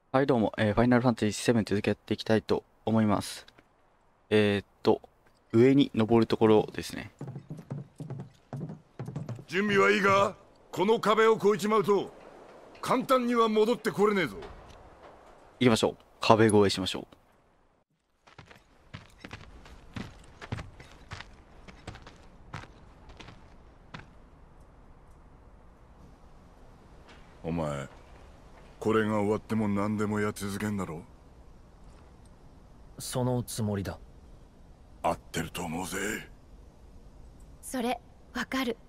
はい、どうも、ファイナルファンタジー7続きやっていきたいと思います。上に登るところですね。 準備はいいか？この壁を越えちまうと簡単には戻ってこれねえぞ。 行きましょう。壁越えしましょお前、これが終わっても何でもや続けんだろ？ そのつもりだ。 合ってると思うぜ。 それわかる。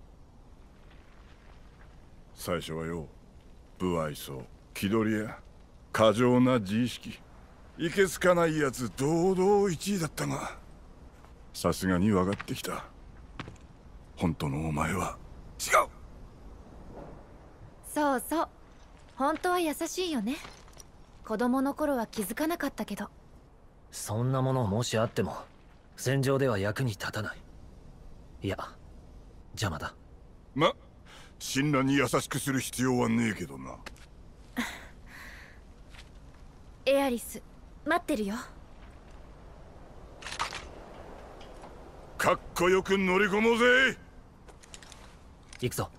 最初はよ、不愛想、気取りや過剰な自意識、いけつかないやつ堂々1位だったが、さすがに分かってきた。本当のお前は違う。 そうそう、本当は優しいよね。子供の頃は気づかなかったけど。 そんなものもしあっても戦場では役に立たない。いや、邪魔だ。 親鸞に優しくする必要はねえけどな。 エアリス、待ってるよ。 かっこよく乗り込もうぜ。 行くぞ。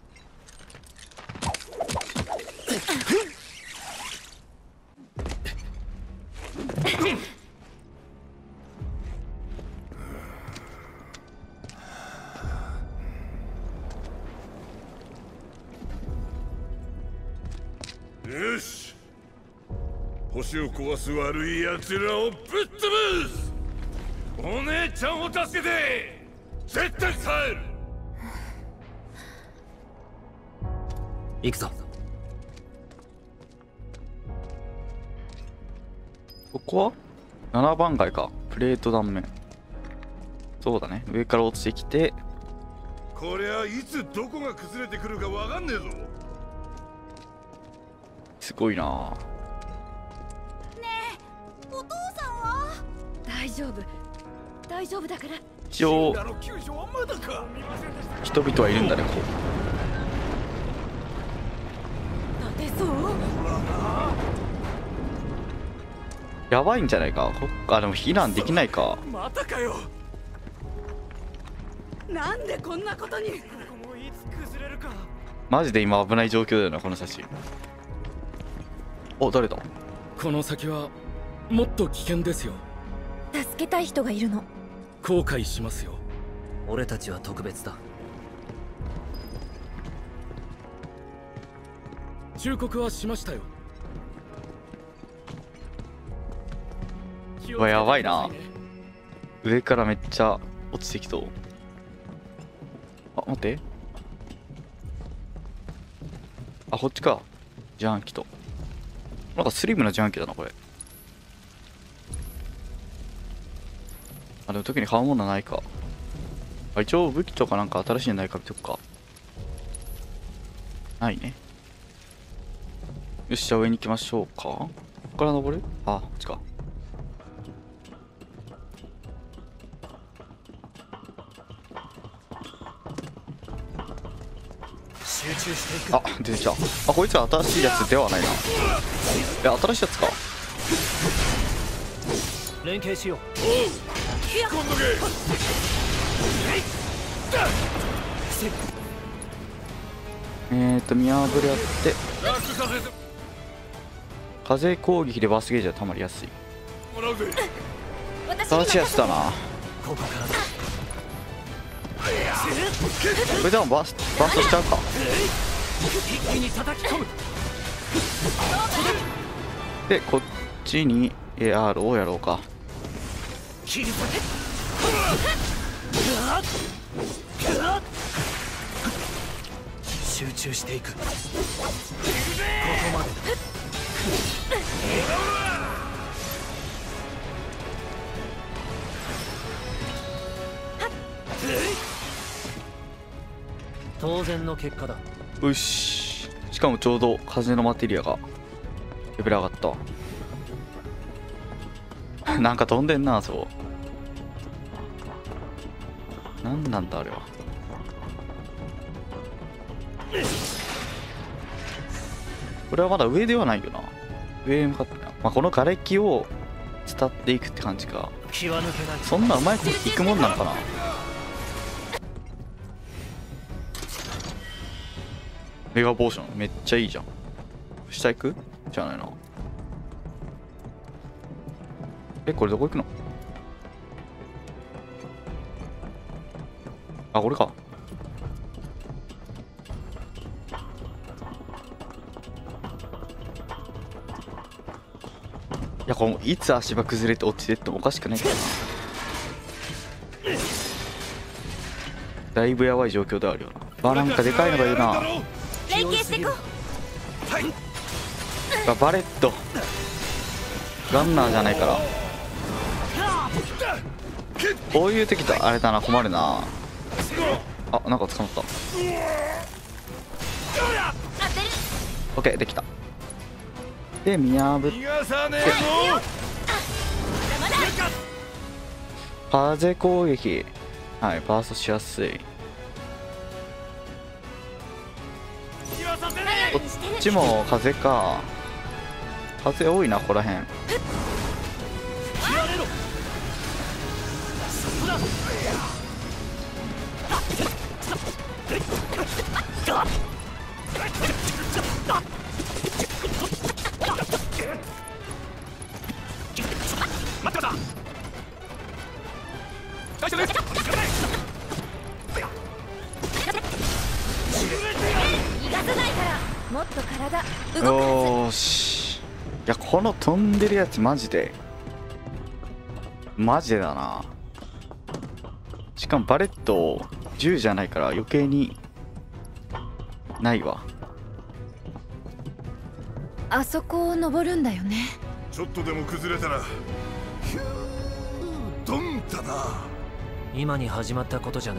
よし、星を壊す悪い奴らをぶっ潰す。お姉ちゃんを助けて絶対帰る。 行くぞ。 う。ここは7番街か。プレート断面。そうだね。上から落ちてきて。 こりゃいつどこが崩れてくるかわかんねえぞ。 すごいなぁ。 お父さんは大丈夫、大丈夫だから。 一応人々はいるんだね。こ立てそう。 うやばいんじゃないか。でも避難できないか。 またかよ。なんでこんなことに。ここもいつ崩れるか。 マジで今危ない状況だよな、この写真。お、誰だ？ この先はもっと危険ですよ。 助けたい人がいるの。 後悔しますよ。 俺たちは特別だ。 忠告はしましたよ。 うわ、やばいな。上からめっちゃ落ちてきそう。あ、待って。あ、こっちか。自販機と。なんかスリムな自販機だな、これ。あ、でも特に買うものないか。あ、一応武器とかなんか新しいのないか見とくか。ないね。よし、じゃあ上に行きましょうか。ここから登る？あ、こっちか。 集中していく。 あ、出てきた。あ、こいつは新しいやつではないな。新しいやつか。 連携しよう。 引っ込んどけ。 見破り合って楽させて風攻撃でバスゲージはたまりやすい。 もらうぜ。 新しいやつだな。 ここからだ。 これでもバーストしちゃうか。 一気に叩き込む。 でこっちに AR をやろうか。 切り裂け。集中していく。ここまでだ。当然の結果だ。 よし。しかもちょうど風のマテリアがレベル上がったわ。なんか飛んでんな。そう、なんなんだあれは。これはまだ上ではないよな。 上へ向かってな、まあ、この瓦礫を伝っていくって感じか。 気は抜けない。 そんなうまいこといくもんなのかな。メガポーションめっちゃいいじゃん。下行くじゃないな。これどこ行くの。あ、これか。いや、これいつ足場崩れて落ちてってもおかしくないからな。だいぶやばい状況ではあるよな。なんかでかいのがいるな。 連携してこバレットガンナーじゃないから。こういう時とあれだな、困るな。あ、なんか捕まった。オッケー、できた。で見破って風攻撃、はい、バーストしやすい。こっちも風か。風多いな、ここらへん。 もっと体動かよーし。いや、この飛んでるやつマジでだな。しかもバレット10じゃないから余計にないわ。 あそこを登るんだよね。 ちょっとでも崩れたらヒュードンだな。 今に始まったことじゃない。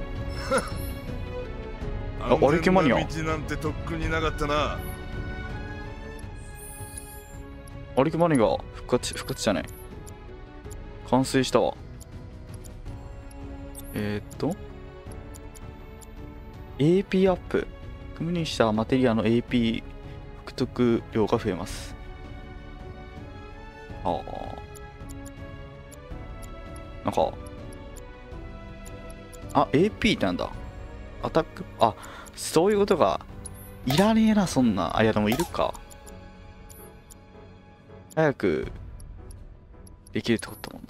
あ、歩きマニア。 道なんてとっくになかったな。 歩きマニアが復活じゃない。完成したわ。AP アップ。組にしたマテリアの AP 獲得量が増えます。ああ。なんか、あ、AP ってなんだ。アタック、あ、そういうことが。いらねえな、そんな。あ、いや、でもいるか。早くできるってことだもん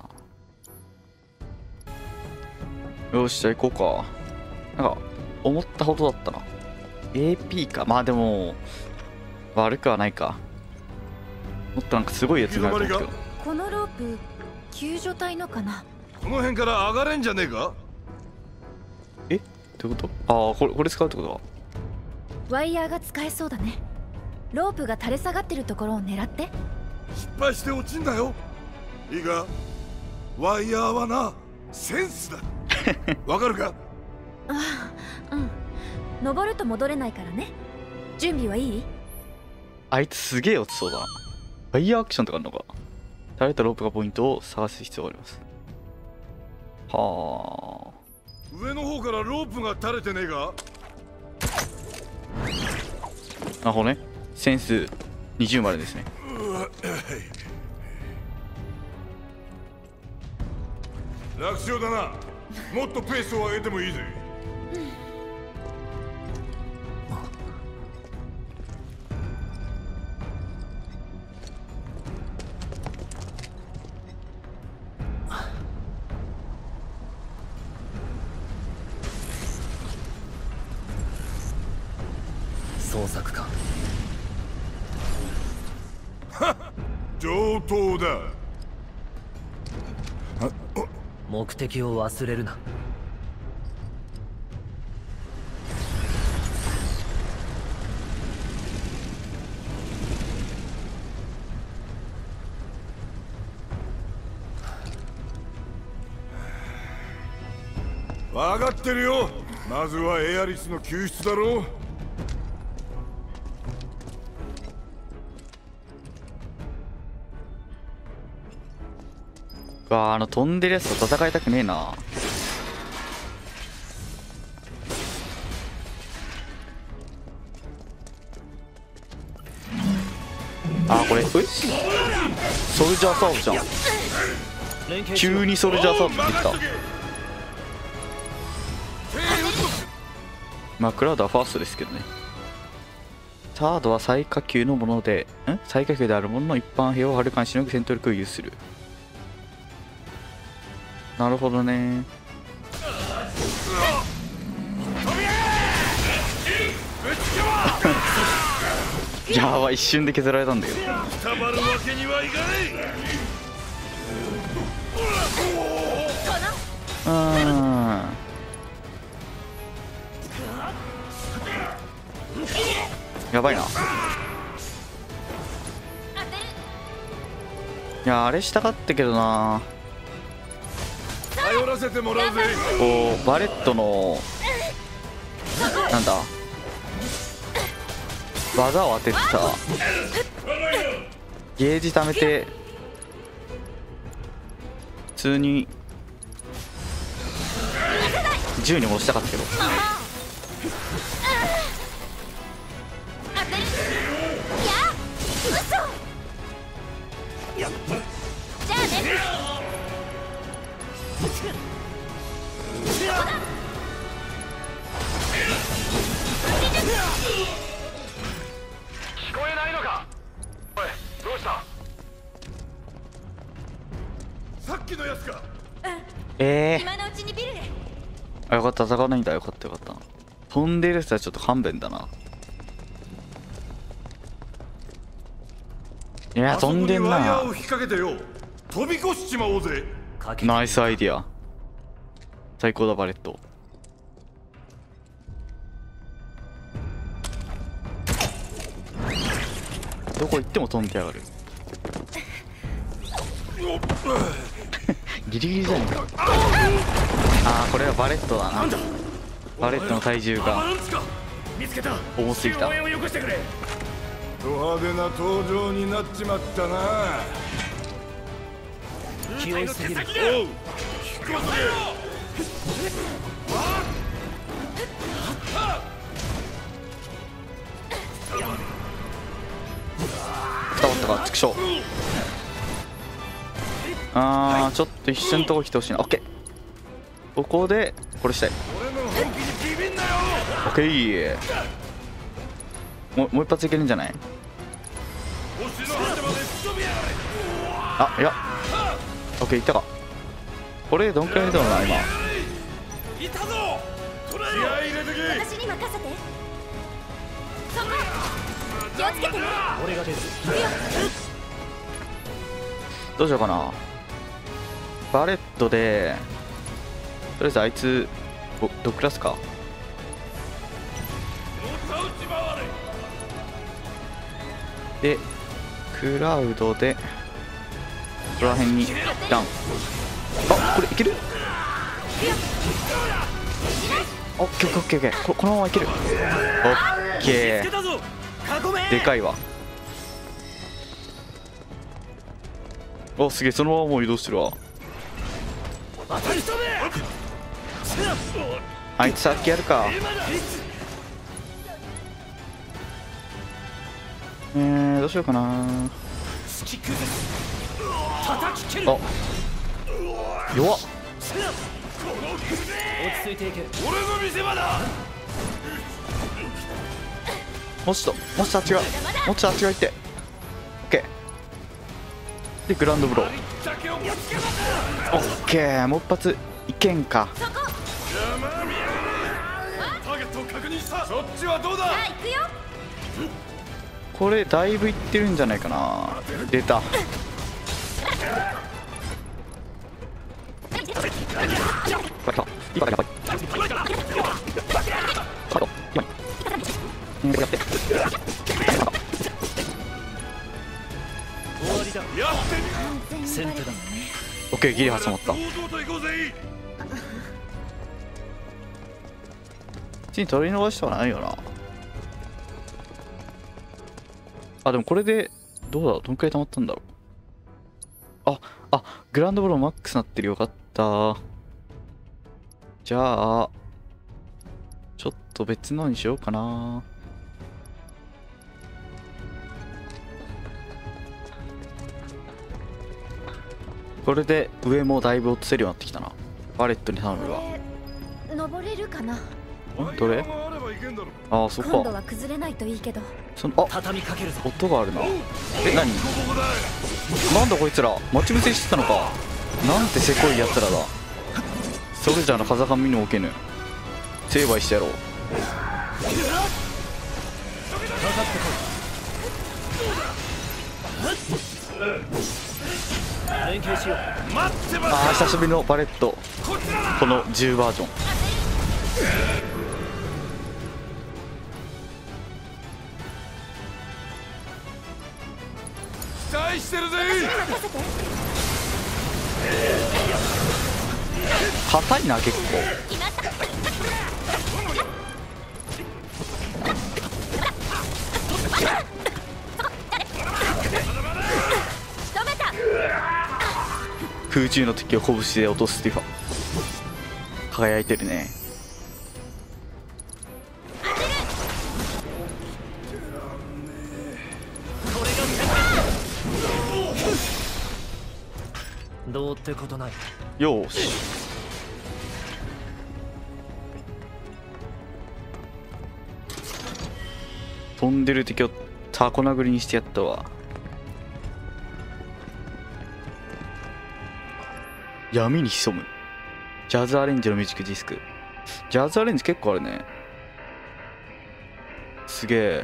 な。よし、じゃあ行こうか。なんか、思ったほどだったな。AP か。まあでも、悪くはないか。もっとなんかすごいやつがあるんだけど。 このロープ救助隊のかな。 この辺から上がれんじゃねえか。 え、どういうこと。ああ、これ使うってことか。 ワイヤーが使えそうだね。ロープが垂れ下がってるところを狙って。 失敗して落ちんだよ。いいか、ワイヤーはな、センスだ。わかるか。 ああ、うん。登ると戻れないからね。準備はいい？ あいつすげえ落ちそうだな。ファイヤーアクションとかあるのか。垂れたロープがポイントを探す必要があります。はあ。 上の方からロープが垂れてねえか。 なるほどね。センス20までですね。 楽勝だな。もっとペースを上げてもいいぜ。 捜索か。 上等だ。 目的を忘れるな。 分かってるよ。まずはエアリスの救出だろう。 わあ、飛んでるやつと戦いたくねえな。 あ、これソルジャーサーブじゃん。 連携しよう。 急にソルジャーサーブできた。まあクラウドはファーストですけどね。サードは最下級のもので、最下級であるものの一般兵をはるかにしのぐ戦闘力を有する。なるほどね。やばい、一瞬で削られたんだよ。 たまるわけにはいかやばいな。いや、あれしたかったけどな。 頼らせてもらうぜ。 こうバレットのなんだ技を当ててさ、ゲージ貯めて普通に10に戻したかったけど。 聞こえないのか。おい、どうした。さっきのやつか。 今のうちにビルへ。 あ、よかった、戦わないんだ。よかったよかった。飛んでる人はちょっと勘弁だな。いや、飛んでんな。 ワイヤーを引っ掛けてよ。飛び越しちまおうぜ。 ナイスアイディア。最高だ、バレット。どこ行っても飛んでやがる。ギリギリじゃん。あー、これはバレットだな。バレットの体重が重すぎた。 ド派手な登場になっちまったな。 気負いすぎる。 おう、引っ越伝わったか、畜生。あー、ちょっと一瞬のとこ来てほしいな。オッケー。ここで殺したい。オッケー。もう一発いけるんじゃない？あ、いや。オッケー、いったか。これどんくらいだろうな、今。 私に任せて。そこ気をつけてね。 俺が出る。 どうしようかな。バレットでとりあえずあいつドクラスか。でクラウドでここら辺にダウン。あ、これいける？オッケーオッケーオッケー。このままいける。オッケー。でかいわ。お、すげえ、そのままもう移動してるわ。あいつさっきやるか。どうしようかな。あ、弱っ。 落ち着いていけ。 俺の見せ場だ。 もっとあっちが行って。オッケーでグランドブロー。オッケー、もう一発いけんか。 ターゲットを確認した。そっちはどうだ。 さあ行くよ。 これだいぶいってるんじゃないかな。出た。 終わりだ。 やってみ。 先手だ。 オッケー、ギリ挟まった。 堂々と行こうぜ。 普通に取り逃してはないよな。あ、でもこれでどうだろう、どんくらい溜まったんだろう。あ、グランドブローマックスなってる。よかった。じゃあちょっと別のにしようかな。 これで上もだいぶ落とせるようになってきたな。バレットに頼こむわ。 れ登れるかな。 どれ？ああ、そっ今度か。 は崩れないといいけど。 あ、 畳みかけるぞ。 音があるな。え、何？なんだこいつら、待ち伏せしてたのか。なんてせこいやつらだ。ソルジャーの風上にも置けぬ。成敗してやろう。 連携しよう。 ああ、久しぶりのバレット。この10バージョン。 期待してるぜ。 硬いな結構。空中の敵を拳で落とすティファ。輝いてるね。 どうってことない。 よーし。飛んでる敵をタコ殴りにしてやったわ。闇に潜むジャズアレンジのミュージックディスク。ジャズアレンジ結構あるね。すげえ。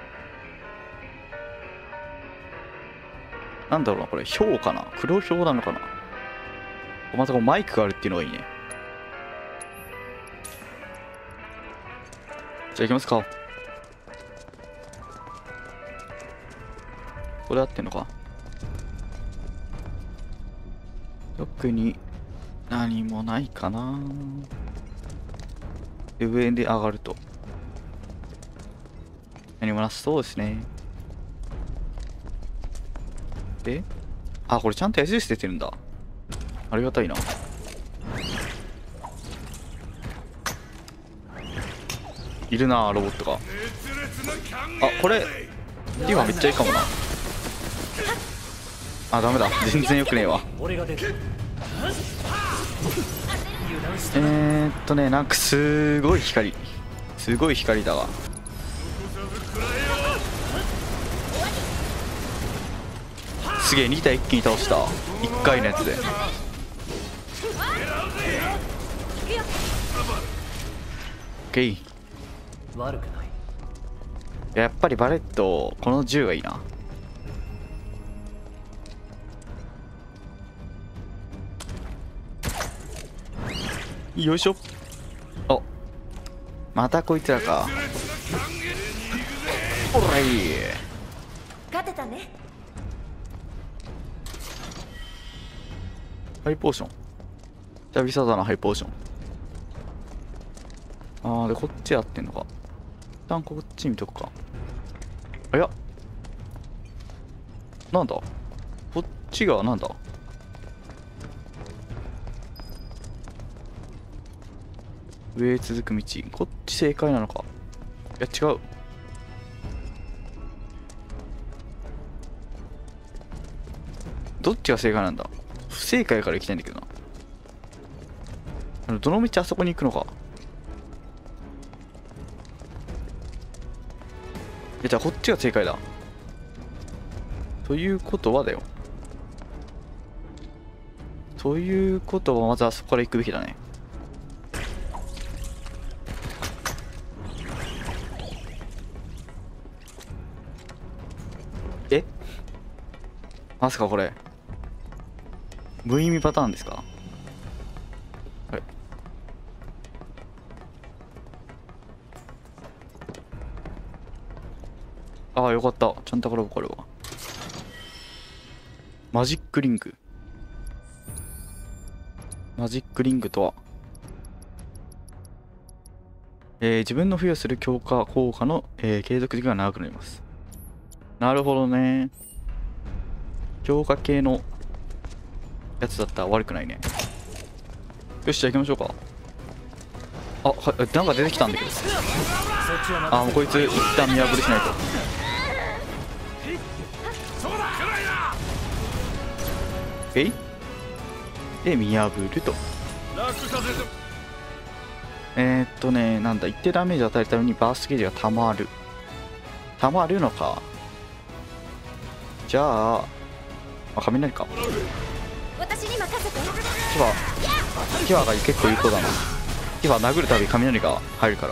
なんだろうな、これヒョウかな、黒ヒョウなのかな。またこうマイクがあるっていうのがいいね。じゃあ行きますか。これ合ってんのか。特に何もないかな。で上で上がると何もなさそうですね。で、あ、これちゃんと矢印出てるんだ。ありがたいな。いるなロボットが。あ、これティファめっちゃいいかもな。あ、ダメだ、全然よくねえわ。 俺が出る。 なんかすごい光だわ。すげえ、2体一気に倒した。1回のやつで。オッケー。 悪くない。 やっぱりバレットこの銃がいいな。よいしょ。あ、またこいつらか。ほらいい。 勝てたね。 ハイポーション。久々だな、ハイポーション。あー、でこっちやってんのか。一旦こっち見とくか。あ、いや、なんだこっちがなんだ。上へ続く道、こっち正解なのか。いや違う。どっちが正解なんだ。不正解から行きたいんだけどな。どの道あそこに行くのか。じゃあこっちが正解だ。ということはだよ。ということはまずあそこから行くべきだね。え、まさかこれ無意味パターンですか。はい。ああ、よかった。ちゃんとこれ分かるわ。マジックリング。マジックリングとは、自分の付与する強化効果の、継続時間が長くなります。なるほどね。強化系のやつだったら悪くないね。よし、じゃあ行きましょうか。あ、はい、なんか出てきたんだけど。あ、もうこいつ一旦見破りしないと。えい。 で見破ると。なんだ、一定ダメージを与えるためにバーストゲージがたまるのか。じゃあ、雷か。 私に任せて。 キワが結構有効だな。キワ殴るたび雷が入るから。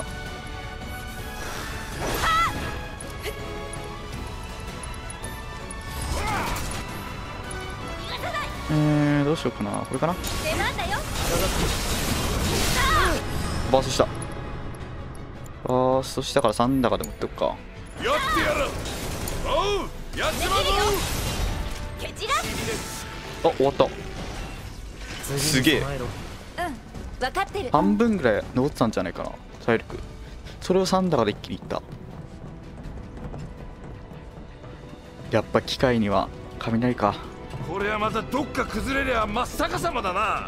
どうしようかな。これかな。 出番だよ。 バーストした。バーストしたから3高で持っておくか。 やってやる。おう、やってまうぞ。 ケチラ。 あ、終わった。すげえ。 うん、分かってる。 半分ぐらい残ってたんじゃないかな、体力。それを3高で一気にいった。やっぱ機械には雷か。 これはまたどっか崩れりゃ真っ逆さまだな。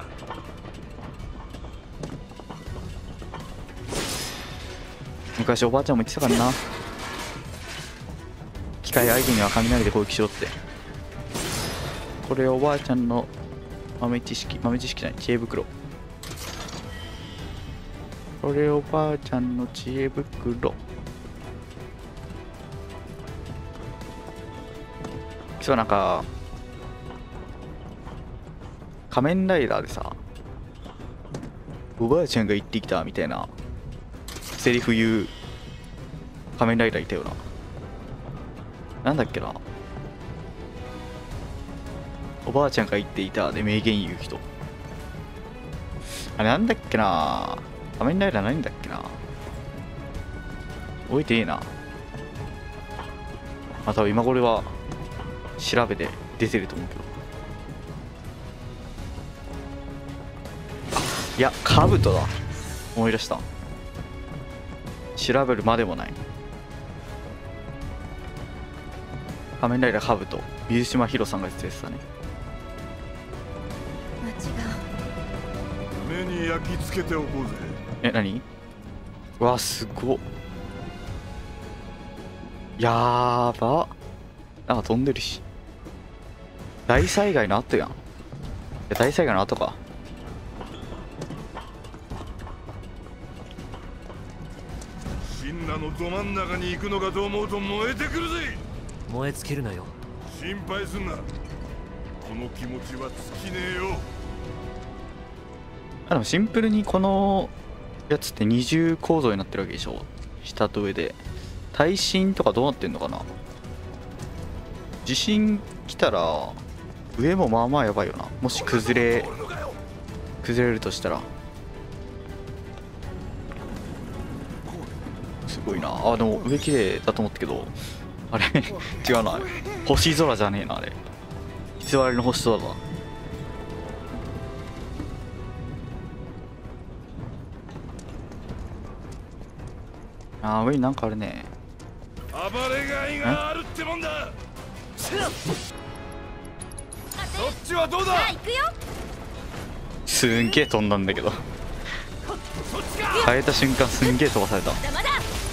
昔おばあちゃんも言ってたからな。機械相手には雷で攻撃しろって。これおばあちゃんの豆知識じゃない、知恵袋。これおばあちゃんの知恵袋。そうなんか仮面ライダーでさ、おばあちゃんが言ってきたみたいなセリフ言う仮面ライダーいたよな。なんだっけな、おばあちゃんが言っていたで名言言う人。あれなんだっけな、仮面ライダー何だっけな、覚えてねえな。まあ多分今頃は調べて出てると思うけど。いや、カブトだ。思い出した。調べるまでもない。仮面ライダーカブト、水島ヒロさんが出てたね。 目に焼き付けておこうぜ。 え、何？うわ、すごっ。やーば。なんか飛んでるし。大災害の後やん。いや、大災害の後か。 神羅のど真ん中に行くのかと思うと燃えてくるぜ。 燃え尽きるなよ。 心配すんな。この気持ちは尽きねえよ。 あ、でもシンプルにこのやつって二重構造になってるわけでしょ。下と上で。耐震とかどうなってんのかな。地震来たら上もまあまあやばいよな。もし崩れるとしたら。すごいな。あ、でも上綺麗だと思ったけど、あれ違うな。星空じゃねえな、あれ。偽りの星空だ。あー、上になんかあるね。 暴れがいがあるってもんだ。そっちはどうだ。 行くよ。 すんげえ飛んだんだけど変えた瞬間すんげえ飛ばされた。 まだまだ。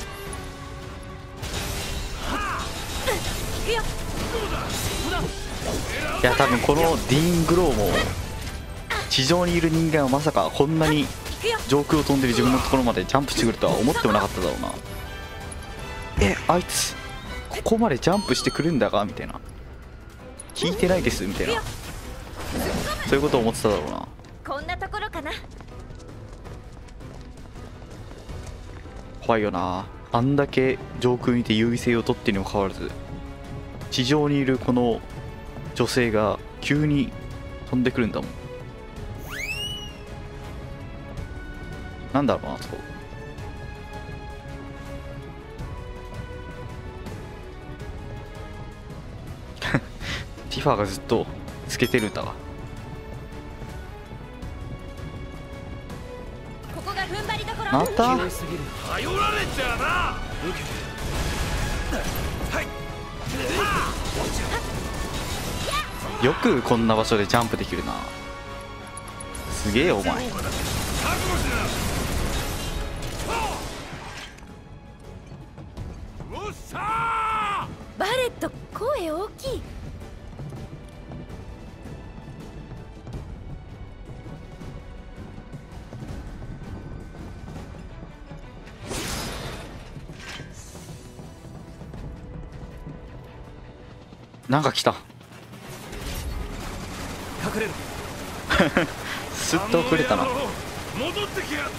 行くよ。 いや、多分このディーン・グローも地上にいる人間はまさかこんなに上空を飛んでる自分のところまでジャンプしてくるとは思ってもなかっただろうな。あいつここまでジャンプしてくるんだがみたいな、聞いてないですみたいな、そういうことを思ってただろうな。 こんなところかな。 怖いよな。あんだけ上空にいて優位性を取ってにもかかわらず、地上にいるこの女性が急に飛んでくるんだもん。なんだろうな、そこ。ティファがずっとつけてるんだわ。 ここが踏ん張りどころ。 また頼られちゃな。 よくこんな場所でジャンプできるな。すげえよお前。 バレット、声大きい。 なんか来た。 隠れる。 すっと遅れたな。 戻ってきやがった。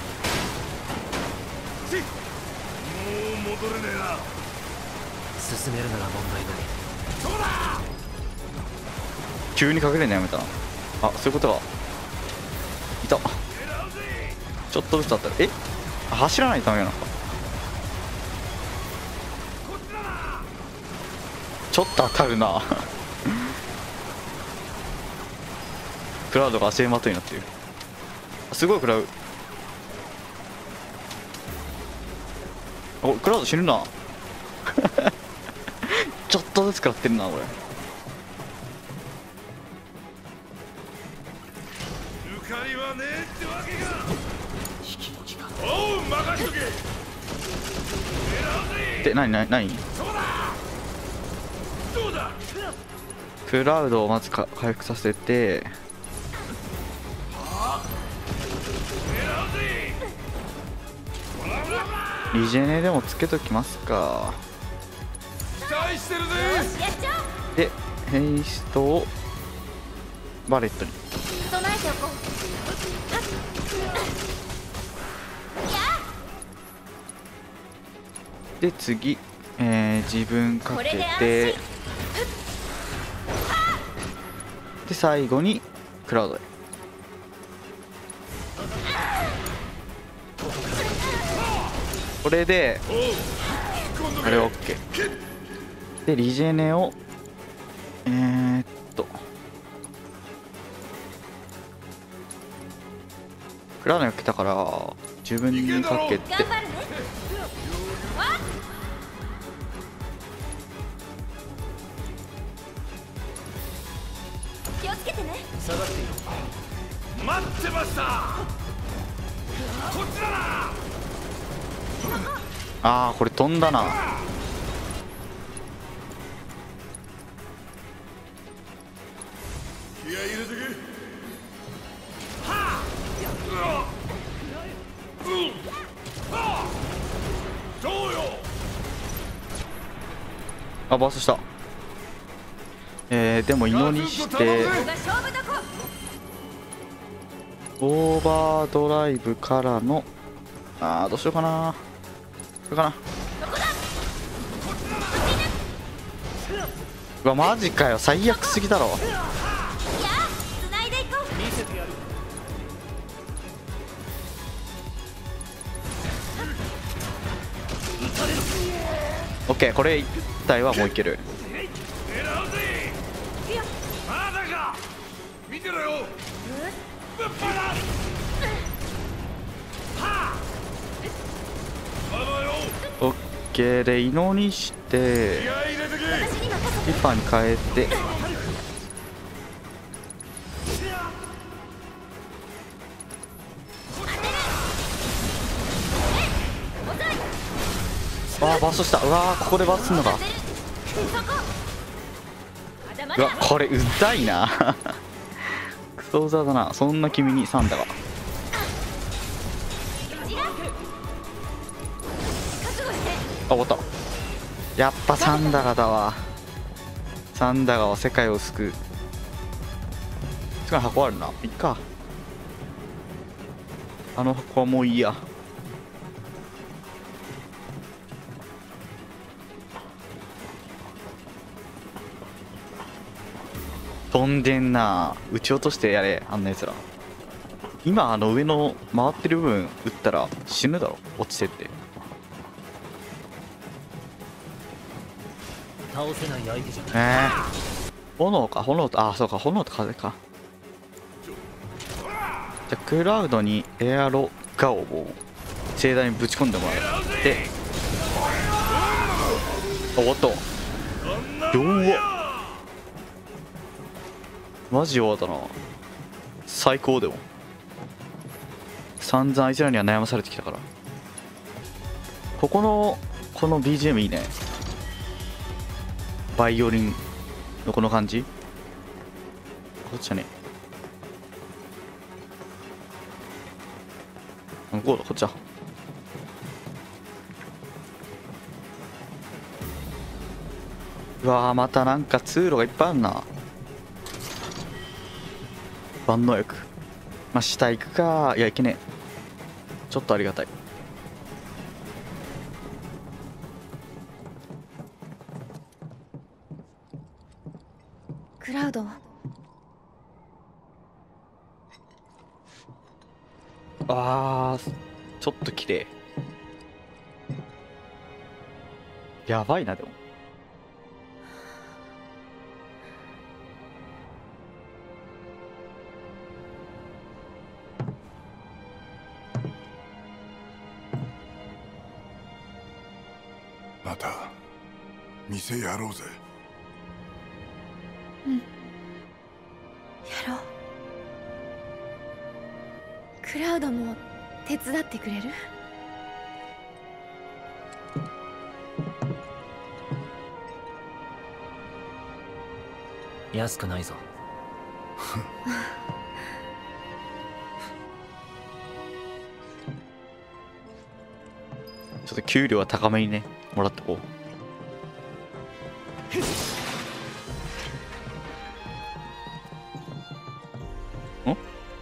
もう戻れねえな。 進めるなら問題ない。 そうだ。 急に隠れるのやめたな。あ、そういうことか。いた。ちょっとずつあったら、え、走らないとダメなのか。ちょっと当たるな。クラウドが足手まといになってる。すごい食らう。お、クラウド死ぬな。ちょっとずつ食らってるな、これ。 抜かりはねえってわけか。おう、任しとけ。狙うぜ。 で、なにそうだ。どうだ。 クラウドをまず回復させて、リジェネでもつけときますか。 期待してるぜ。 やっちゃおう。 で、ヘイストをバレットに。 備えておこう。 で、次、自分かけこれで安て、 心。 で、最後にクラウドへ。これであれ OK で、リジェネをクラウドにかけたから自分にかけて、 頑張るね。気をつけてね。 下がっている。 待ってました。こっちだな。 あー、これ飛んだな。 気合い入れてけ。どうよ。 あ、バーストした。でも祈りしてここが勝負どこ。 オーバードライブからの、あー、どうしようかな。これかな。うわ、マジかよ、最悪すぎだろ。 いや、繋いでいこう。 見せてやる。 オッケー、これ1体はもういける。 狙うぜ。まだか。見てろよ。ぶっ放す。はあ。まだよ。 オッケーで祈りして気合い入れてけ。 私に任せて。 リファに変えて、あー、バーストした。うわー、ここでバーストすんのか。うわ、これうざいな。クソうざだな。そんな君にサンダが。あ、終わった。やっぱサンダガだわ。サンダガは世界を救う。すごい箱あるな。いっか。あの箱はもういいや。飛んでんな。撃ち落としてやれ、あんなやつら。今上の回ってる部分撃ったら死ぬだろ、落ちてって。 倒せない相手じゃない。 炎か、炎と、あ、そうか、炎と風か。じゃあクラウドにエアロガオを盛大にぶち込んでもらっておっと弱っ、マジ弱だな。最高でも散々あいつらには悩まされてきたから。この BGM いいね。バイオリンのこの感じ。こっちだね。向こうだ、こっちだ。 うわー、またなんか通路がいっぱいあるな。万能薬。まあ下行くか。いや、いけねえ。ちょっとありがたい。 クラウド。 あー、ちょっと綺麗。やばいな、でも。 また店やろうぜ。 やろう。クラウドも手伝ってくれる？ 安くないぞ。 ちょっと給料は高めにね、もらってこう。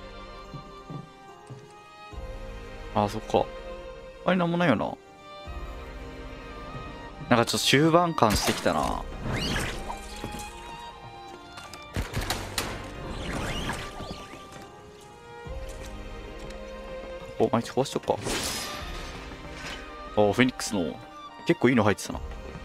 あ、そっか。あれなんもないよな。なんかちょっと終盤感してきたな。お、毎日壊しとくか。お、フェニックスの結構いいの入ってたな。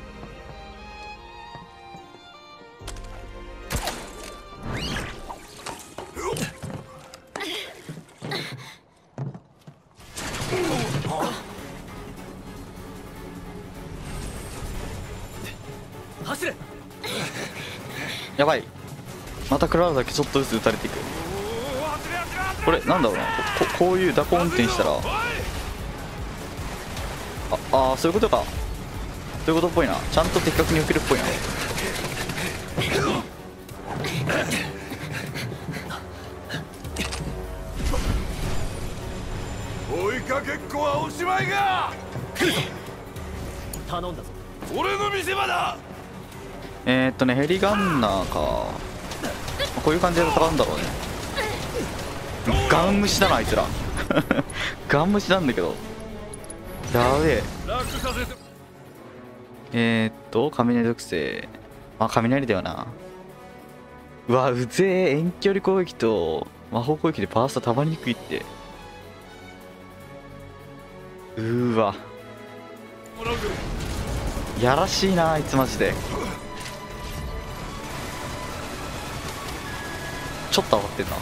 走れ。 やばい。またクラウドだけちょっとずつ撃たれていく。これなんだろうな。こういう蛇行運転したら、あ、そういうことか。そういうことっぽいな。ちゃんと的確に受けるっぽいな。 追いかけっこはおしまいが。 頼んだぞ。 俺の見せ場だ。 ヘリガンナーか。こういう感じで戦うんだろうね。ガン虫だな、あいつら。ガン虫なんだけど。やべえ。雷属性。あ、雷だよな。うわ、うぜえ。遠距離攻撃と魔法攻撃でバーストたまりにくいって。うーわ。やらしいな、あいつマジで。ちょっと上がってんな。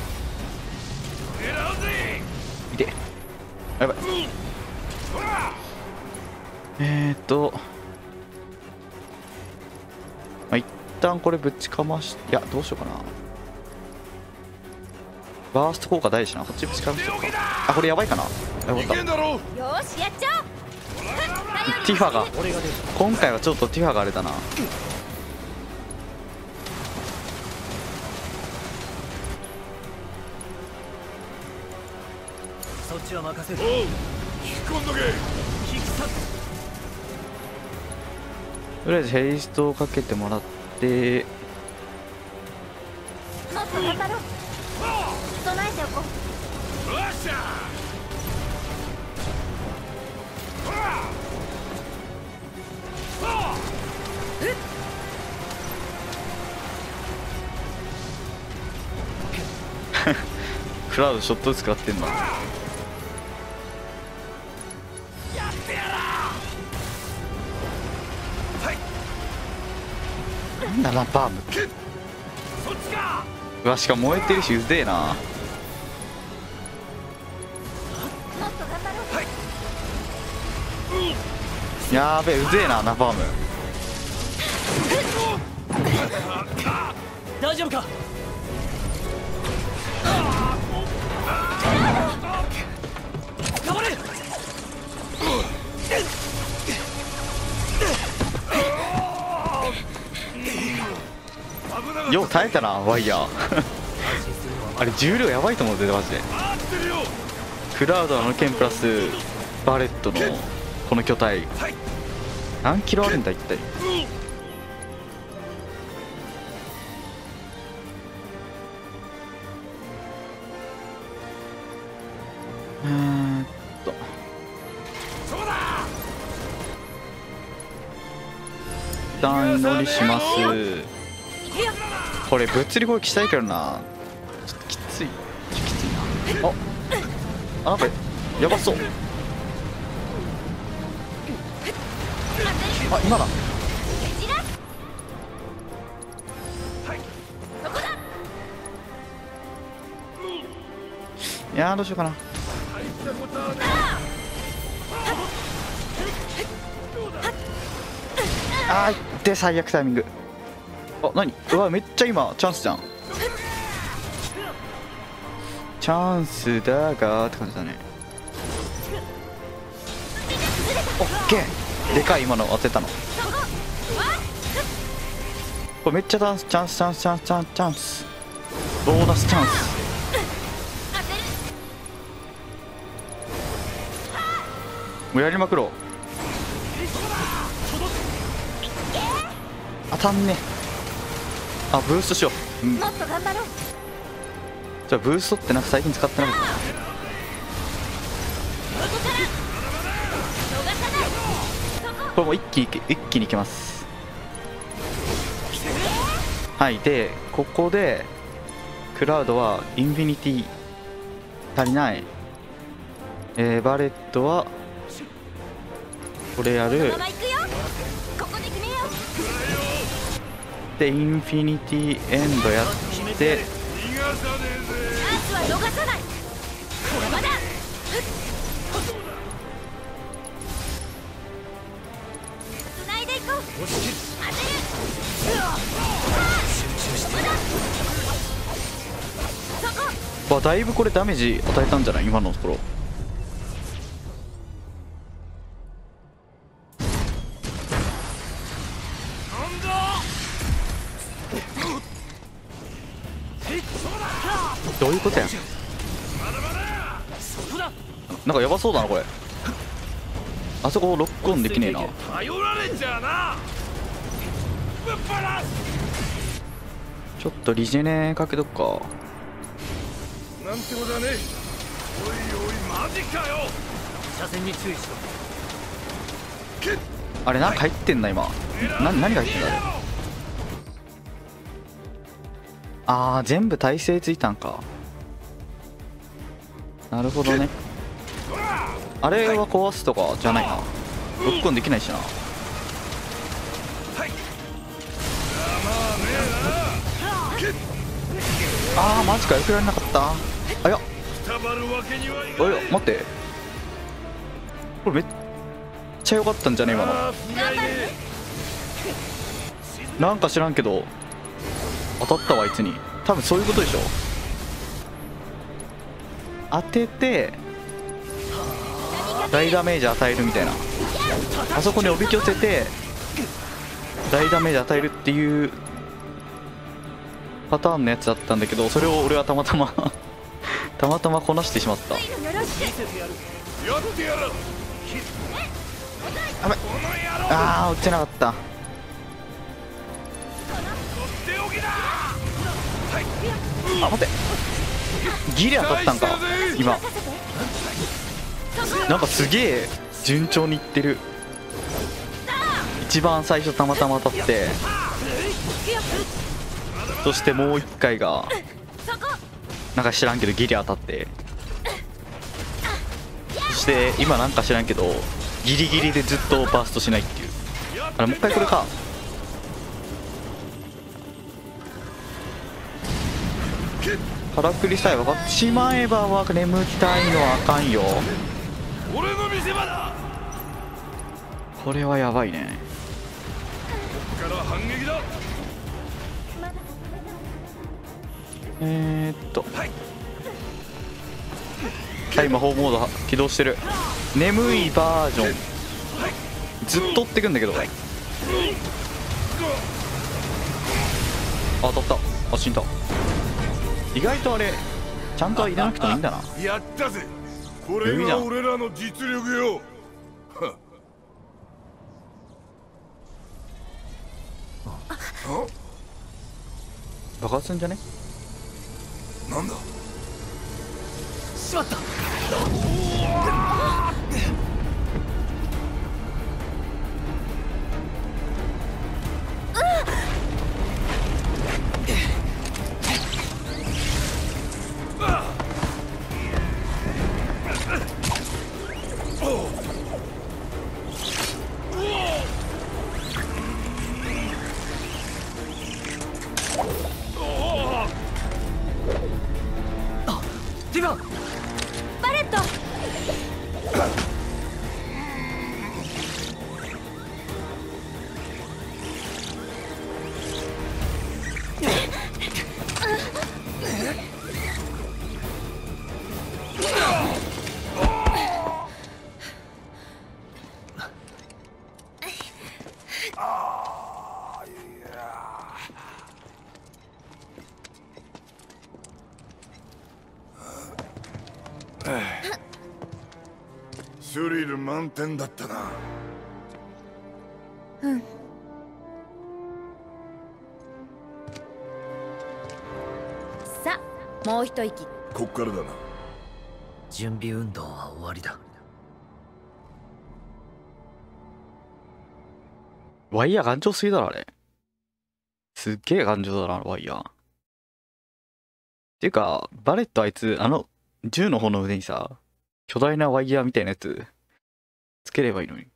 いて。やばい。まあ、一旦これぶちかまし、いや、どうしようかな。バースト効果大事な。こっちぶちかましとくか。あ、これやばいかな。やばかった。 よーし、やっちゃおう。 ティファが、今回はちょっとティファがあれだな。 そっちは任せる。 おう、引き込んどけ。 引き去る。 とりあえずヘイストをかけてもらって、 もっと頑張ろう。備えておこう。 よっしゃ。 クラウドショット使ってんの。なんだバーム。うわ、しかも燃えてるしうぜえな。 もっと頑張ろう。 やーべえ、うぜえな、ナパーム。 大丈夫か。頑張れ。 よよう耐えたな、ワイヤー。あれ重量やばいと思うぜマジで。クラウドの剣プラスバレットのこの巨体何キロあるんだ一体。 と一旦祈りします。これ物理攻撃したいけどな。ちょっときついな。あ、なんかやばそう。あ、今だ。いやー、どうしようかな。あーいって最悪タイミング。あ、何、うわめっちゃ今チャンスじゃん。チャンスだがって感じだね。オッケー、でかい今の当てたの。これめっちゃチャンスチャンスチャンスチャンスチャンスチャンス、ボーナスチャンス。もうやりまくろう。当たんね。あ、ブーストしよう。 もっと頑張ろう。 じゃあブーストってなんか最近使ってなかった。これもう一気にいきます。はい。でここでクラウドはインフィニティ足りない。バレットはこれやる。でインフィニティエンドやってわ、だいぶこれダメージ与えたんじゃない今のところ。どういうことやん。なんかやばそうだなこれ。あそこロックオンできねえな。ちょっとリジェネかけとくか。 なんてことだね。おいおいマジかよ。 車線に注意しろ。 あれなんか入ってんな今。何が入ってんだあれ。あー、全部耐性ついたんか。なるほどね。あれは壊すとかじゃないな。ロックオンできないしな。あーマジか、よくやらなかった。あ、いや、おい待って、これめっちゃ良かったんじゃね今の。なんか知らんけど当たったわあいつに。多分そういうことでしょ。当てて大ダメージ与えるみたいな。あそこにおびき寄せて大ダメージ与えるっていうパターンのやつだったんだけど、それを俺はたまたまこなしてしまった。やばい。あー落ちなかった。あ、待って、ギリ当たったんか今。なんかすげえ順調にいってる。一番最初たまたま当たって、そしてもう一回がなんか知らんけどギリ当たって、そして今なんか知らんけどギリギリでずっとバーストしないっていう。あれもう一回これか。からくりさえ分かってしまえばは眠たいのはあかんよ。 俺の見せ場だ。 これはやばいね。 ここから反撃だ。 はい、魔法モード起動してる。眠いバージョンずっと追ってくんだけど。あ、当たった。あ、死んだ。意外とあれちゃんと入れなくてもいいんだな。 やったぜ。これが俺らの実力よ。 爆発すんじゃね。 なんだ。 しまった。 ティファン、 バレット。 スリル満点だったな。 うん。さあ、もう一息。 こっからだな。 準備運動は終わりだ。 ワイヤー頑丈すぎだろ、あれ。すっげえ頑丈だな、ワイヤー。ていうか、バレットあいつ、銃の方の腕にさ、巨大なワイヤーみたいなやつ、つければいいのに。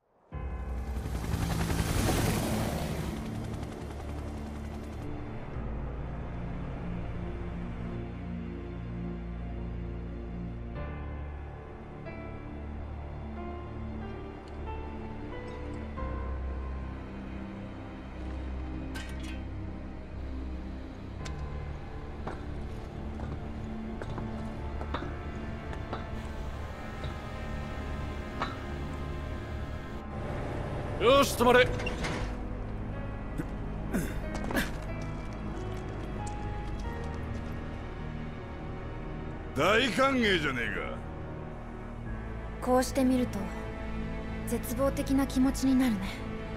よし、止まれ。 大歓迎じゃねえか。 こうしてみると絶望的な気持ちになるね。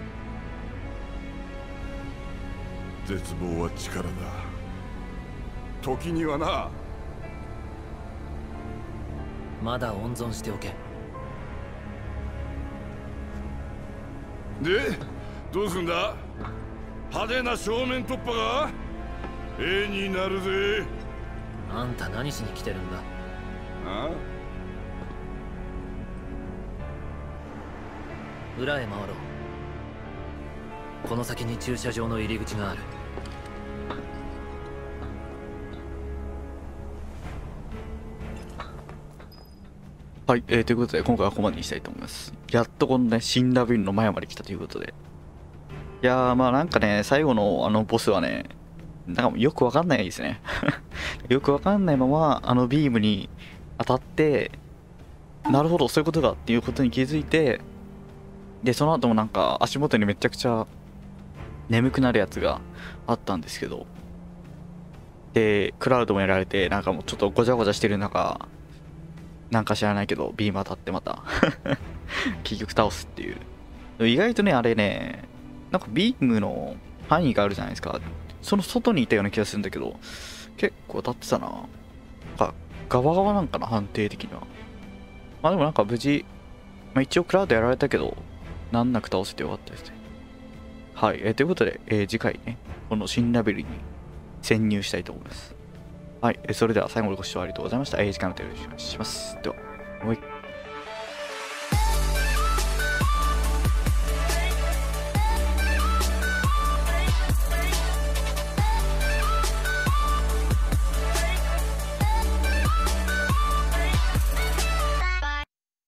絶望は力だ。時にはな。 まだ温存しておけ。 で、どうすんだ？派手な正面突破が絵になるぜ。 あんた何しに来てるんだ？ あ？ 裏へ回ろう。この先に駐車場の入り口がある。 はい、ということで今回はここまでにしたいと思います。やっとこのね、死んだビルの前まで来たということで。いやー、まあなんかね、最後のボスはね、なんかよくわかんないですね。よくわかんないまま、ビームに当たって、なるほど、そういうことかっていうことに気づいて、で、その後もなんか足元にめちゃくちゃ眠くなるやつがあったんですけど、で、クラウドもやられて、なんかもうちょっとごちゃごちゃしてる中、なんか知らないけど、ビーム当たってまた結局倒すっていう。意外とね、あれね、なんかビームの範囲があるじゃないですか。その外にいたような気がするんだけど、結構当たってたな。なんか、側側なんかな、判定的には。まあでもなんか無事、まあ一応クラウドやられたけど、難なく倒せてよかったですね。はい、ということで、次回ね、この新ラベルに潜入したいと思います。はい、それでは最後までご視聴ありがとうございました。時間の手をよろしくお願いします。では、もう一回。